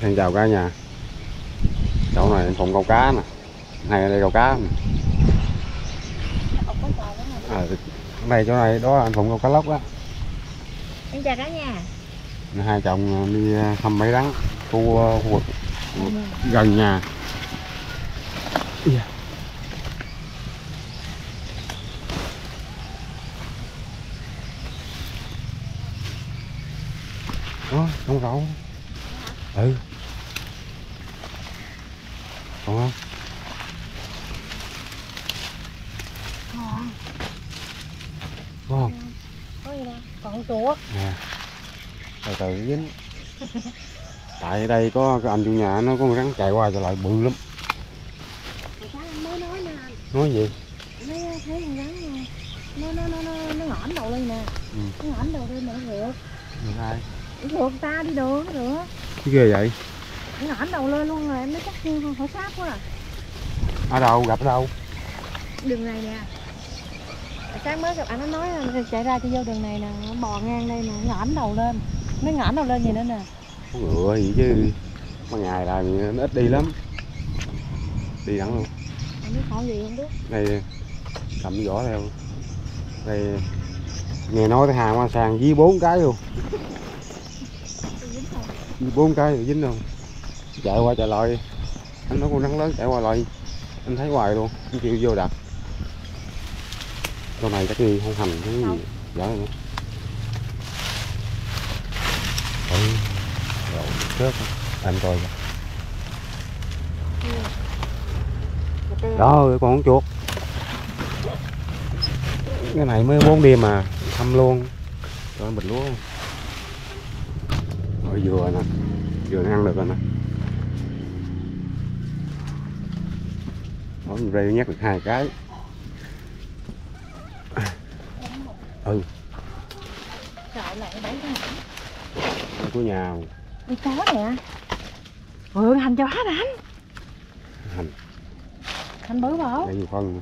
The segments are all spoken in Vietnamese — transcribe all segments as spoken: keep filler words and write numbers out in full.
Xin chào cả nhà. Chỗ này phòng câu cá nè, này đây câu cá nè. À, đây chỗ này đó anh Phụng câu cá lóc đó. Em chào cả nhà. Hai chồng đi thăm mấy rắn khu, khu vực gần nhà. Yeah. Đó, con rau. Ừ. Còn không? Còn. Có không? Có gì đâu, còn chuột. Nè. Từ từ dính. Tại đây có cái anh chủ nhà nó có một rắn chạy qua chạy lại bự lắm. Sáng mới nói nè. Nói gì? Mới thấy con rắn nè. Nó nó nó nó nó ngõm đầu lên nè. Ừ. Nó ngõm đầu lên mà nó rượt. Được ai? Rượt ta đi đường nó rượt. Cái ghê vậy? Nó ngõm đầu lên luôn rồi, em nói chắc hỏi sát quá à. Ở đâu? Gặp ở đâu? Đường này nè. Sáng mới gặp anh nó nói là chạy ra cho vô đường này nè, nó bò ngang đây nè, ngõm đầu lên. Nó ngõm đầu lên gì nữa nè. Có ngựa gì chứ. Có ngày là nó ít đi lắm. Đi thẳng luôn. Không biết hỏi gì không biết. Đây cầm cái vỏ theo. Đây nghe nói cái hàng qua sàn dí bốn cái luôn. Dí bốn cái rồi dính luôn. Chạy qua chạy lại. Anh nói con rắn lớn chạy qua lại. Anh thấy hoài luôn, anh chịu vô đặt. Con này chắc gì không hành cái gì dở nữa. Ừ. Rồi chết anh coi kìa. Đó còn con chuột. Cái này mới bốn đêm mà thăm luôn. Rồi bịch lúa. Rồi dừa nè. Dừa nó ăn được rồi nè. Đó, mình rêu nhắc được hai cái. Ừ. Sợ lại bảy cái mảnh. Đây của nhà. Đi có nè. Ừ, hành cho hết anh. Hành. Hành bự bảo. Đây nhiều phân.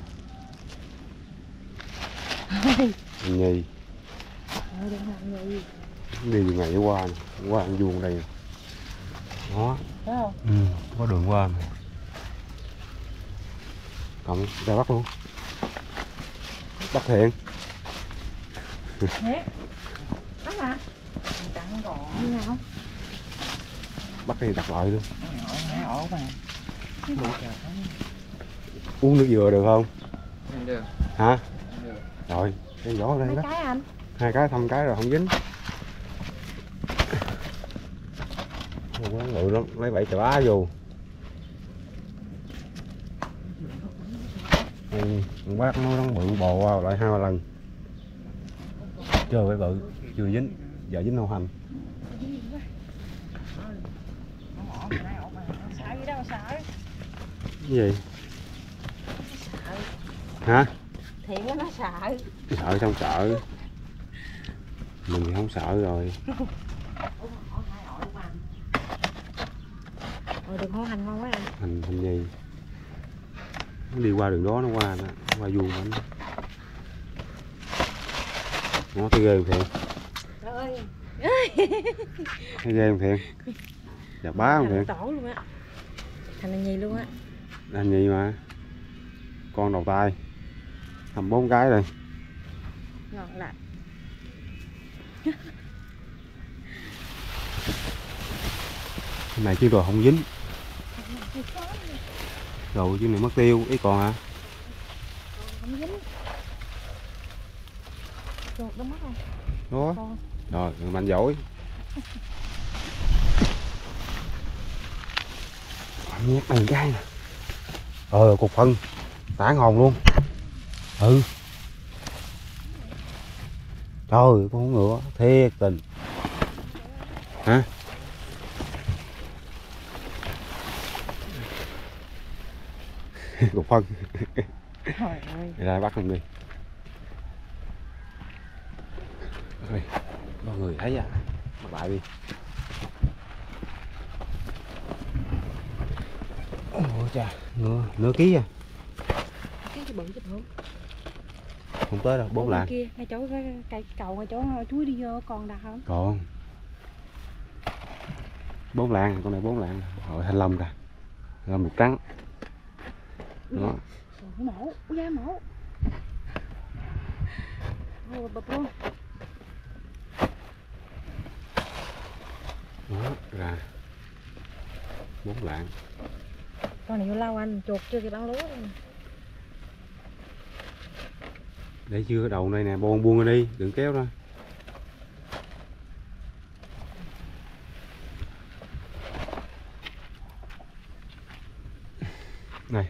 Hành nhì. Ừ, đừng hành nhì. Đi đường ngày qua nè. Qua ăn vuông đây nè. Đó. Thấy không? Ừ, có đường qua nè. Cộng ra bắt luôn. Bắt thiện. Nè. Bắt hả? Tặng gọn như nào? Bắt thì đặt lại luôn. Ổ mà. Uống nước dừa được không? Không được. Hả? Không được. Rồi, cái vỏ đây đó. Hai cái anh. Hai cái thăm cái rồi không dính. Không có ngự lắm, lấy bảy chà bá vô. Ừ, con bác nó đóng bự bò qua lại hai ba lần. Chưa phải bự, chưa dính, giờ dính nâu hành. Sợ gì đâu sợ. Cái gì? Hả? Thiện nó sợ. Sợ xong sợ. Mình thì không sợ rồi. Ôi đừng hổ hành ngon quá anh. Hành hành gì? Nó đi qua đường đó nó qua nè, qua vuông bánh. Nó thấy ghê không Thiện? Trời ơi. Thấy ghê không Thiện? Dạ bá không Thiện? Tổ luôn á. Thành là nhì luôn á. Hành gì mà. Con đầu tay. Thầm bốn cái rồi. Ngon lành. Cái này chứ rồi không dính. Rồi chứ này mất tiêu, ý còn hả? Không dính. Chuột nó mất không? Đó. Con. Rồi, mạnh giỏi. Nhét bằng cái nè. Ờ, cục phân. Tản hồn luôn. Ừ. Trời, con ngựa thiệt tình. Hả? Cục phân. Trời ơi. Ra bắt không đi. Thôi, có người thấy à. Bắt lại đi. Ôi cha, nửa, nửa ký à. Cái gì bự chứ bự. Không tới đâu, bốn lạng. Kia, ngay chỗ cái cây cầu ngay chỗ chuối đi vô còn đặt không? Còn. bốn lạng, con này bốn lạng. Rồi thanh long kìa, thanh long mực trắng đó. Mổ da mổ rồi bập luôn Đó là bốn lạng. con này vô lâu anh chuột chưa kịp bán lúa luôn. Để chưa đầu này nè, buông buông ra đi, đừng kéo ra. Này.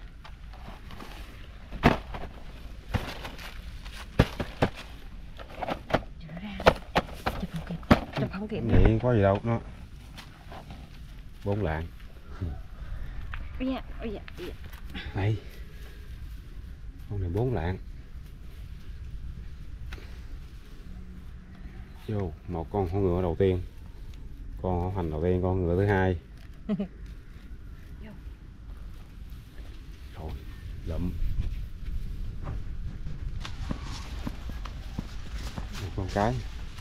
Chụp không kịp, chụp không kịp. Vậy có gì đâu nó. Bốn lạng. Ôi da, ôi da, ôi da. Này. Con này bốn lạng. Vô, một con hổ ngựa đầu tiên. Con hổ hành đầu tiên, con ngựa thứ hai. Rồi, lụm. Một con cái.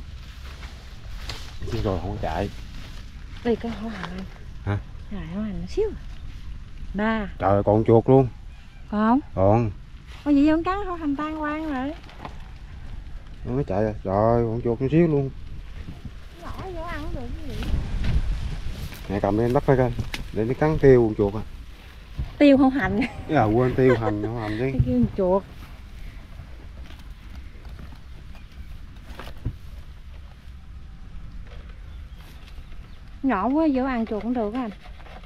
Chứ rồi không có chạy. Đây cái hổ hành anh. Hả? Rồi hổ hành xíu. Ba. Trời ơi, còn chuột luôn. Còn? Còn. Ôi vậy con cắn hổ hành tan quang rồi. Nó chạy rồi. Trời ơi, con chuột nó xíu luôn. Nhỏ vô ăn không được cái gì. Mẹ cầm lên bắt phải coi. Để nó cắn tiêu con chuột à. Tiêu hổ hành. À quên tiêu hành, hổ hành chứ. Cái kêu chuột. Nhỏ quá vô ăn chuột cũng được anh.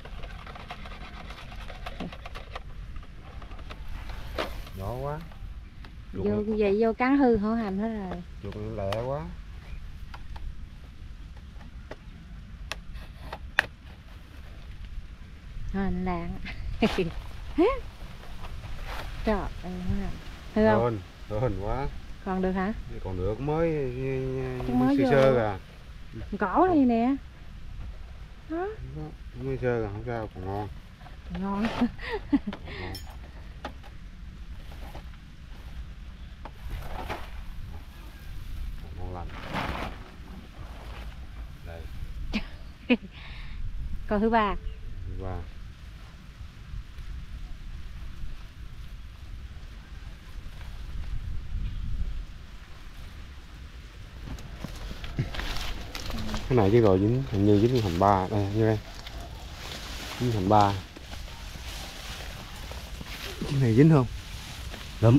Nhỏ quá. Chuột Vô nó, vậy vô cắn hư hổ hành hết rồi. chuột nó lẹ quá. Hành lạng. Trời ơi. Hư không? Hên, hên quá. Còn được hả? Còn được mới mới sơ vô. sơ à. Cổ đây nè. Đó. Mới sơ à, không sao, còn ngon. Ngon. Ngon. Ngon lành. Đây. Con thứ ba. Và cái này chứ rồi dính, hình như dính thành ba đây, như đây dính thành ba. Cái này dính không? Lụm.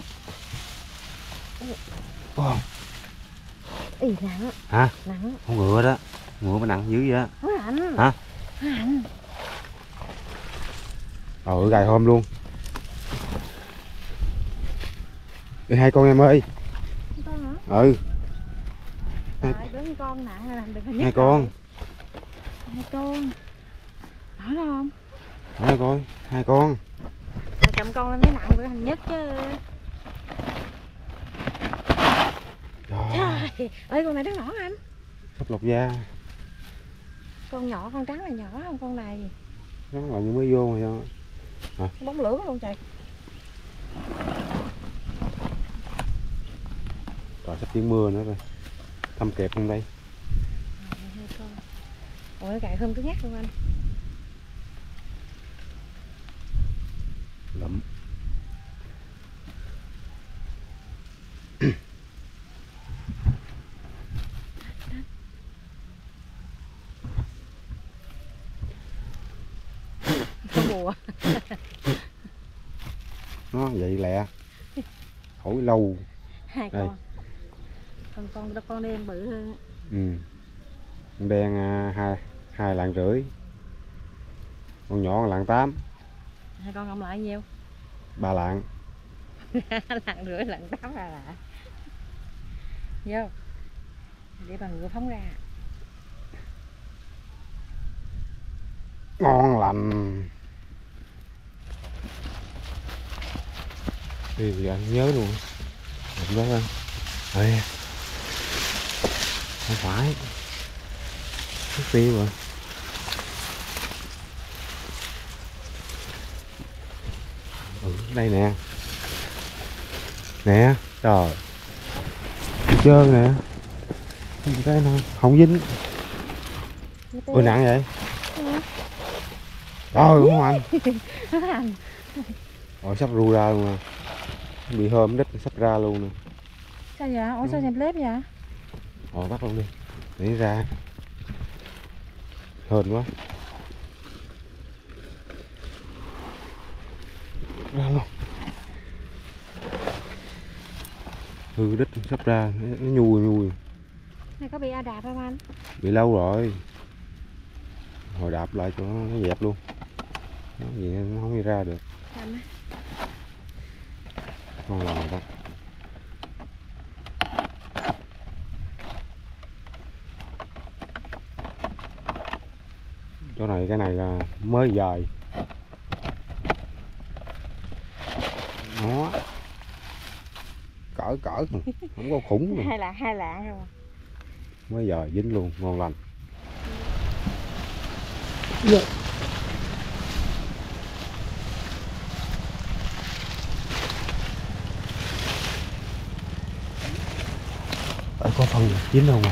Wow. Ý nặng. Hả? Nặng. Con ngựa đó, ngựa mà nặng dữ vậy đó. Hổ hành. Hả? Hổ hành. Ờ gài hôm luôn. Ê, hai con em ơi. Con hả? Ừ. Trời ơi, bốn con nặng là được nhất. Hai con. Hai con. Rõ đâu không? Hai con, hai con. À, cầm con lên thấy nặng của thành nhất chứ. Trời. Trời ơi, con này rất nhỏ anh. Sắp lột da. Con nhỏ, con trắng là nhỏ hơn con này. Nó là như mới vô mà sao? Hả? Bóng lửa luôn trời. Trời sắp chuyển mưa nữa rồi. Thăm kẹp trong đây. Hai con. Ôi cài thơm cứng nhắc luôn anh. Lụm. Con bùa. Nó vậy lẹ. Khỏi lâu. Hai Đây. con. Con con con đen bự hơn. Ừ. Con đen à, hai hai lạng rưỡi. Con nhỏ lạng tám. Hai con cộng lại nhiêu? Ba lạng. Lạng rưỡi lạng tám là lạ. Vô. Để bằng ngựa phóng ra. Ngon lành. Đi thì anh nhớ luôn. Đụng đó lên. Ê. Không phải. Mất tiêu rồi. Ừ, đây nè. Nè, trời. Trơn nè. Cái nào không dính. Ôi nặng vậy? Ừ. Trời không anh. Anh. Rồi sắp ru ra luôn nè. Bị hôm đít sắp ra luôn nè. Sao vậy? Ủa sao nhịp lép vậy? Rồi bắt luôn đi. Để ra. Hên quá. Ra luôn. Hư đít sắp ra, nó nhui nhui. Này có bị a đạp không anh? Bị lâu rồi. Hồi đạp lại cho nó dẹp luôn. Nó vậy nó không đi ra được. Làm Ngon lành rồi đó. Chỗ này cái này là mới dài. Nó cỡ cỡ không có khủng hai lạng hai lạng rồi. mới giờ dính luôn, ngon lành. Ở có phần chín không à?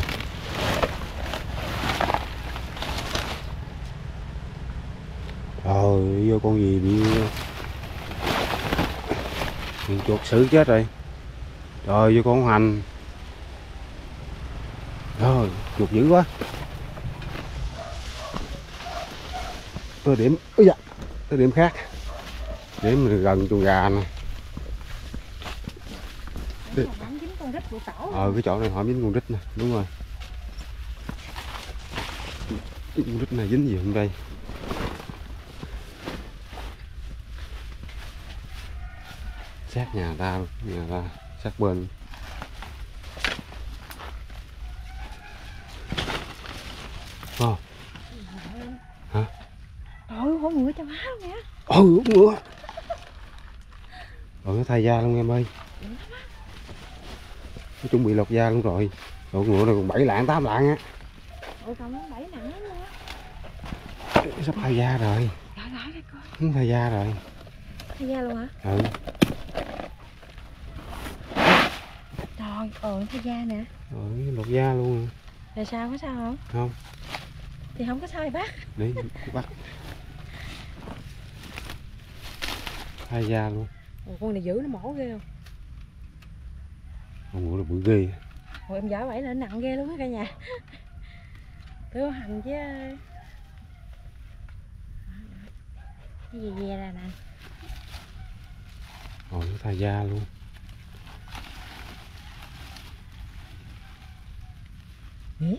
Trời vô con gì bị bị chuột xử chết rồi. Trời vô con hành. Trời chuột dữ quá. Tới điểm ơi da, tới điểm khác. Điểm gần chuồng gà nè. Ờ cái chỗ này họ dính con rít nè, đúng rồi. Con rít này dính gì không đây? Sát nhà ta, nhà ta sát bên. Oh. Hả? Ôi hổ ngựa cho má luôn nè. Ừ hổ ngựa. Rồi nó thay da luôn em ơi. Nó chuẩn bị lột da luôn rồi. Hổ ngựa này còn bảy lạng tám lạng á. Ôi còn nó bảy nặng lắm luôn á. Sắp thay da rồi. Lại lại đây coi. Nó thay da rồi. Thay da luôn hả? Ừ. Trời ơi thay da nè. Rồi lột da luôn. Rồi sao có sao không? Không. Thì không có sao thì bắt. Đi bắt. Thay da luôn. Ồ, con này giữ nó mổ ghê không? Con ngựa nó bự ghê. Ôi em giỏi vậy là nó nặng ghê luôn á cả nhà. Tôi hành chứ. Cái gì về ra nè. Rồi nó thay da luôn. Ừ.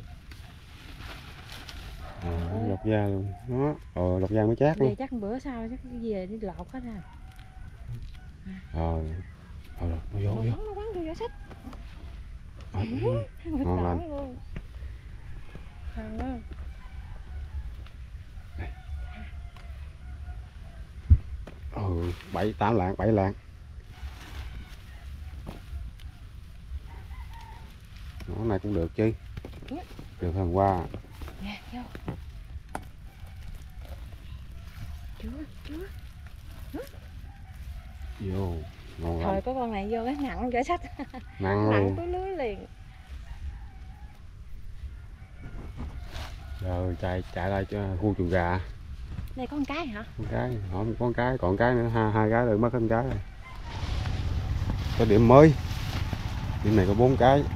Rồi lột da luôn. Đó. Rồi lột da mới chát luôn. Đây chắc bữa sau chắc cái gì đi lột hết à. Rồi. Rồi nó vô vô. Nó quấn vô sách. Rồi, ngon lành. Ừ, bảy tám lạng, bảy lạng. Nó này cũng được chứ. Được hơn qua. Nè, vô. Chưa, chưa. Vô, ngon Thôi lành. có con này vô cái nặng gửi sách. Nặng Nặng luôn. túi lưới liền. Rồi chạy chạy lại cho khu chuồng gà. Đây có con cái hả? Con cái, không có con cái, còn cái nữa, hai, hai cái rồi mất con cái rồi. Cái điểm mới. Điểm này có bốn cái.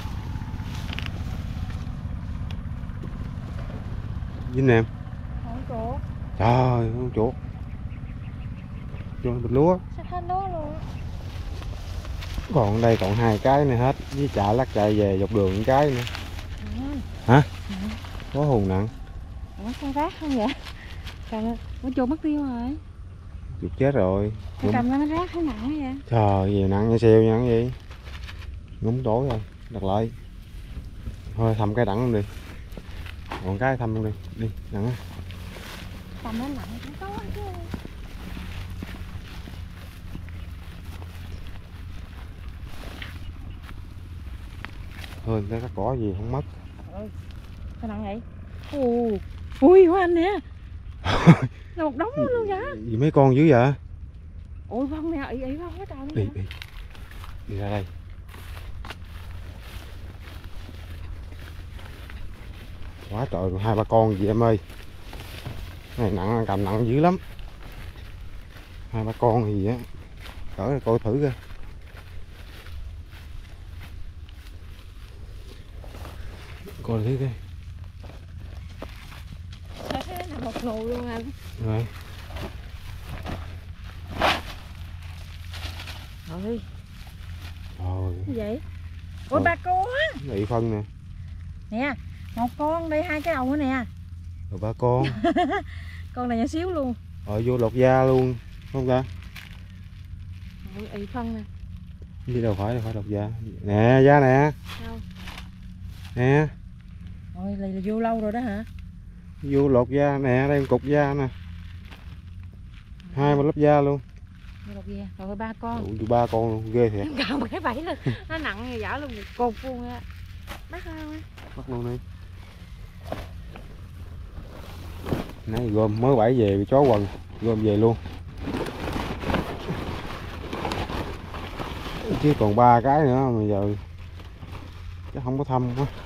Dính em. Không chuột. Trời, con chuột. Chuột bịch lúa. Sắp hết lúa luôn. Còn đây còn hai cái nữa hết, với chạy lắc chạy về dọc đường một cái nữa. Ừ. Hả? Ừ. Có hồn nặng. Ủa sao rác không vậy? Cầm ủa chuột mất tiêu rồi. Chuột chết rồi. Sao cầm ra nó rác thấy nặng vậy? Trời gì nặng như xèo như gì. Ngúng tối rồi, đặt lại. Thôi thăm cái đẳng luôn đi. Còn cái thăm luôn đi, đi nặng. Cầm nó nặng cũng có chứ. Hơn cái cắt cỏ gì không mất. Ừ. Sao nặng vậy? Ồ, ui của anh nè. Là một đống luôn vậy? Gì mấy con dữ vậy? Ôi vong nè, ị ị vong cái trời. Đi đi. Đi ra đây. Quá trời rồi, hai ba con gì em ơi. Này nặng, cầm nặng dữ lắm. Hai ba con thì á, cỡ coi thử coi. Coi thử coi. Là một nụ luôn anh. Rồi. Rồi. Rồi. Gì vậy? Ôi ba con. Nghị phân nè. Nè, một con đây, hai cái đầu nữa nè. Rồi ba con. Con này nhỏ xíu luôn. Rồi vô lột da luôn, không ta? Ôi, ị phân nè. Gì đâu phải, đâu phải lột da. Nè, da nè. Đâu? Nè. Ôi, này là vô lâu rồi đó hả? Vô lột da nè, đây một cục da nè. Hai ba lớp da luôn. Vô lột da, rồi ba con. Ủa, ba con luôn, ghê thiệt. Cầm cái bẫy lên, nó nặng như dở luôn, cột luôn á. Bắt không á? Bắt luôn đi. Nãy gom mới bẫy về chó quần, gom về luôn. Chứ còn ba cái nữa mà giờ chắc không có thăm quá.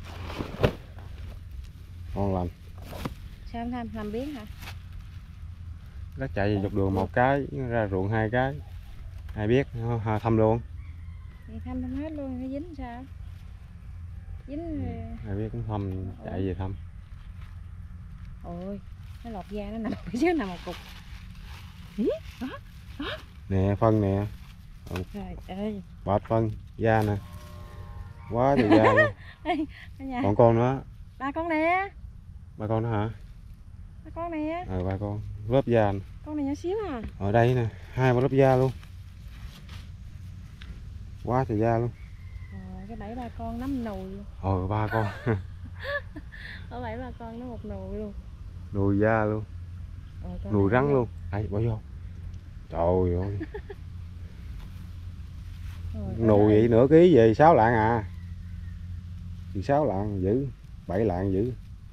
Ngon lành. Sao em tham làm biến hả? Nó chạy về dọc đường một cái, ra ruộng hai cái. Ai biết, thăm luôn. Thì thăm thăm hết luôn, nó dính sao? Dính. Ai biết cũng thăm, chạy về thăm. Ôi, nó lột da nó nằm ở dưới nằm một cục. Ý, đó, đó. Nè, phân nè. Ừ. Trời ơi. Bệt phân, da nè. Quá trời da luôn. Còn con nữa. Ba con nè. Ba con nữa hả? Ba con nè. Ờ, ba con. Lớp da nè. Con này nhỏ xíu à. Ở đây nè, hai ba lớp da luôn. Quá trời da luôn. Rồi, cái bẫy ba con nắm nùi luôn. Ờ, ba con. Ở bẫy ba con nó một nùi luôn. Nùi da luôn. Rồi, Nùi rắn luôn. Đây, bỏ vô. Trời ơi. Rồi, Nùi vậy nửa ký về sáu lạng à. Thì sáu lạng giữ, bảy lạng giữ.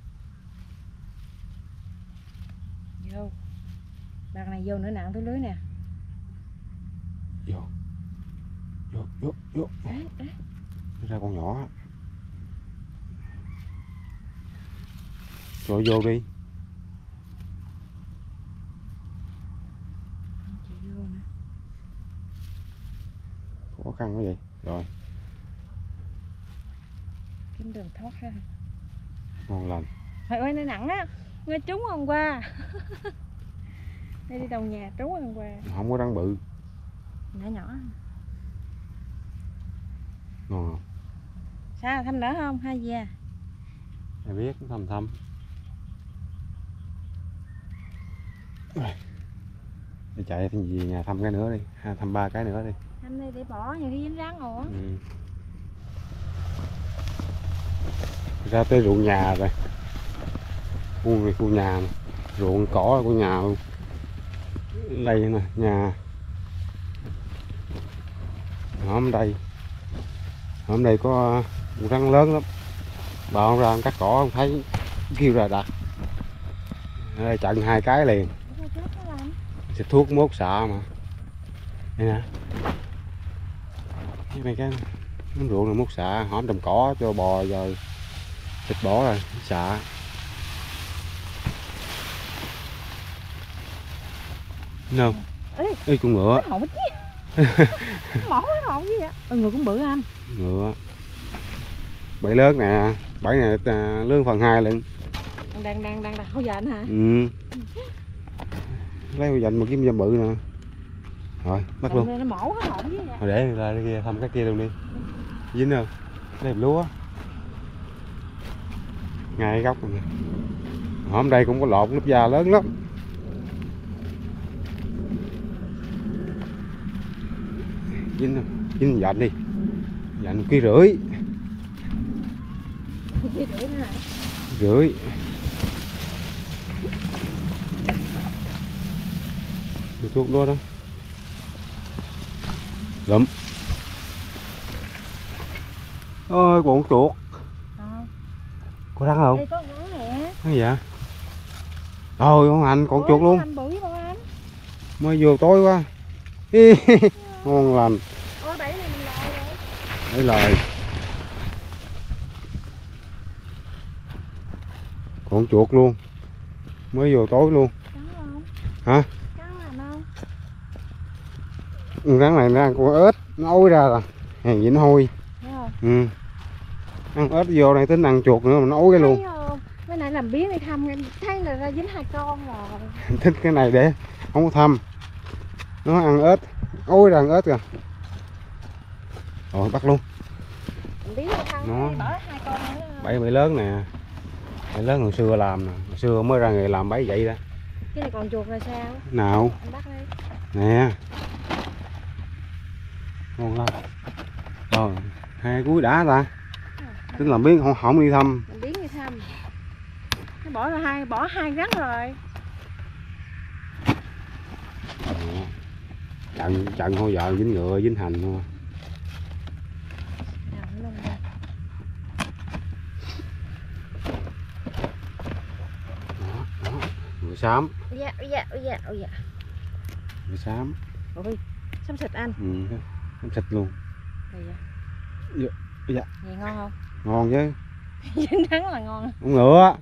Vô. Đợt này vô nữa nặng túi lưới nè. Vô. Vô, vô, vô. Ê, ê. Ra con nhỏ. Rồi vô đi. Chị vô nè. Khó khăn quá vậy. Rồi. Kiếm đường thoát ha. Ngon lành. Trời ơi, nó nặng á. Nghe trúng hôm qua. Đây đi đầu nhà trúng hôm qua. Không có răng bự. Nhỏ nhỏ. Ngon không? Sao thăm đỡ không? Hai da. Ai biết thăm thăm. Đi chạy thì gì nhà thăm cái nữa đi, ha, thăm ba cái nữa đi. Thăm đi để bỏ nhiều khi dính rắn ủa. Ừ. Ra tới ruộng nhà rồi. Khu này khu nhà này. Ruộng cỏ của nhà luôn. Đây nè, nhà. Hôm đây. Hôm đây có rắn lớn lắm. Bà không ra cắt cỏ không thấy kêu ra đặt. Ở đây chặn hai cái liền. Xịt thuốc mốt xạ mà. Đây nè. Cái này cái nó ruộng là mốt xạ, hõm trồng cỏ cho bò rồi thịt bỏ rồi xạ. Đâu? Ê, Ê con ngựa. Mỏ cái hồn gì vậy? Ừ, ngựa cũng bự anh. Ngựa. Bẫy lớn nè, bẫy này lớn phần hai lận. Đang đang đang đặt hao dành hả? Ừ. Lấy hao dành mà kiếm dâm bự nè. Rồi, bắt luôn. Nó mổ cái hồn gì vậy? Rồi để ra đây kia thăm cái kia luôn đi. Dính không? Đây là lúa. Ngay góc này. Hôm đây cũng có lột lớp da lớn lắm. Dính không? Dính dạnh đi. Dạnh một ký rưỡi. Ký rưỡi nữa hả? Rưỡi. Được thuốc đó đó. Lụm. Ôi con chuột. Ờ. Có rắn không? Đây có con nè. Cái gì vậy? Rồi con Hạnh còn chuột luôn. Anh bự với con anh. Mới vừa tối quá. Ngon lành. Ôi bẫy này mình lại rồi. Đấy lời. Con chuột luôn. mới vô tối luôn. Cắn không? Hả? Cắn làm không? Ừ, rắn này nó ăn con ếch nó ối ra rồi, hàng gì nó hôi. Thấy không? Ừ. Ăn ếch vô đây tính ăn chuột nữa mà nó ối cái luôn. Thấy không? Cái này làm biến đi thăm em thấy là ra dính hai con rồi. Thích cái này để không có thăm, nó ăn ếch ối ra ăn ếch kìa. Rồi bắt luôn. Làm biến đi thăm Nó- đi, bỏ hai con nữa. Bẫy bẫy lớn nè, bẫy lớn hồi xưa làm nè, hồi xưa mới ra nghề làm bẫy vậy đó. Cái này còn chuột là sao? Nào Anh bắt đi. nè, ngon lắm. Rồi hai cuối đã ta, tính làm biến không không đi thăm. Làm biến đi thăm. Nó bỏ ra hai bỏ hai rắn rồi. Trận trận hồi giờ dính ngựa dính hành thôi. Nào, nó lên đây. Đó, đó. Ngựa xám, Dạ, dạ, dạ, dạ. ngựa xám. Ôi, xăm xịt anh. Ừ, nó thịt luôn. Rồi dạ. Dạ, dạ. Vậy ngon không? Ngon chứ. Dính rắn là ngon. Con ngựa.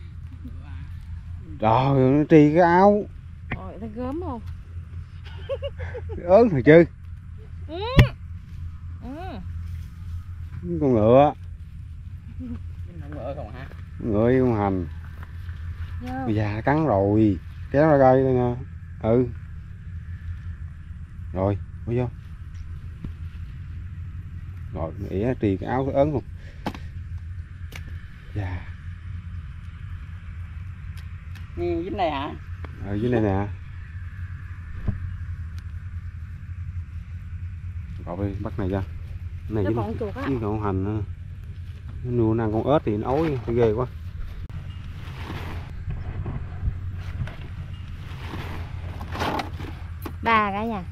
Trời nó tri cái áo. Ôi, nó gớm không? Ớn rồi chứ. Ừ. Ừ. Con ngựa. Ngựa không hả? Ngựa với con hành. Vô. Bây giờ cắn rồi. Kéo ra cây đây nè. Ừ. Rồi, bỏ vô. Rồi, ỉa trì cái áo ớn luôn. Dạ. Nghe dính đây hả? Ở dưới đây nè. Cậu đi bắt này ra. Cái này Nó với, còn chuột á. với con hành nữa. Nó nuôi nó ăn con ếch thì nó ối thì ghê quá. Ba cả nhà.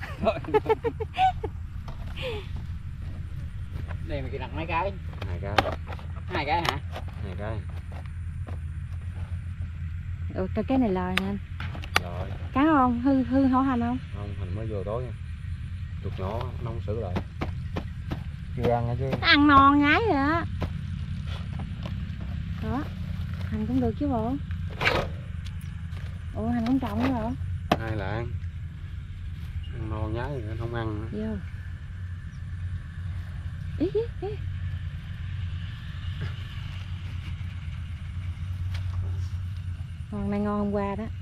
Đây mày đặt mấy cái? Hai cái, Hai cái hả? hai cái. Ừ, cái cái này lời nè anh. Rồi, Cắn không? Hư hư hổ hành không? không hành mới vô tối nha. Chuột nhỏ nó không xử lại. Chưa ăn hả chứ. Nó ăn non nhái rồi đó. Đó. Hành cũng được chứ bộ. Ủa hành cũng trồng nữa rồi. Hai là ăn. Ăn non nhái thì nó không ăn nữa. Vô. Ý ý ý. Con này ngon hôm qua đó.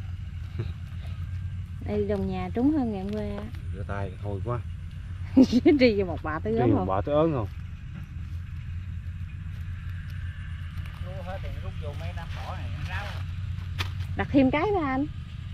Đây đồng nhà trúng hơn ngày hôm qua. Rửa tay hôi quá. Đi vô một bạ tới Đi gớm một không? bọ tới ớn không. Rút hết thì rút vô mấy đám cỏ này ráo. Đặt thêm cái nữa anh.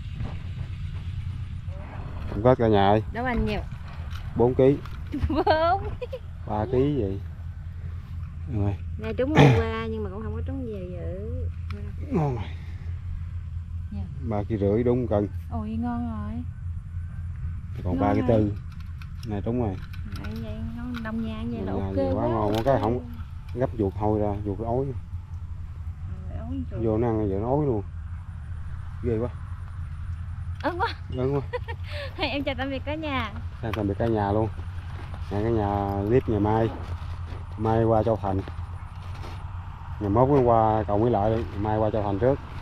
Không có cả nhà ơi. Đâu anh nhiều. bốn ký, Bốn. ba ký vậy. Rồi, Này trúng hôm qua nhưng mà cũng không có trúng về dữ. ngon rồi. Dạ. Ba ký rưỡi đúng cân. Ôi ngon rồi. Còn Ngon ba ký rồi. tư. Này đúng rồi. Vậy vậy ngon đông nhà vậy là Đông nhà ok vậy quá quá. ngon, cái không- Gấp ruột hôi ra, ruột nó ối. Rồi, ôi, trời. Vô nó ăn vậy nó ối luôn. Ghê quá, Ớn quá. ớn quá. Hay em chào tạm biệt cả nhà. Sang tạm biệt cả nhà luôn. Hẹn cả nhà clip ngày mai. Mai qua Châu Thành. Ngày mốt qua cầu Mỹ Lợi đi, mai qua Châu Thành trước.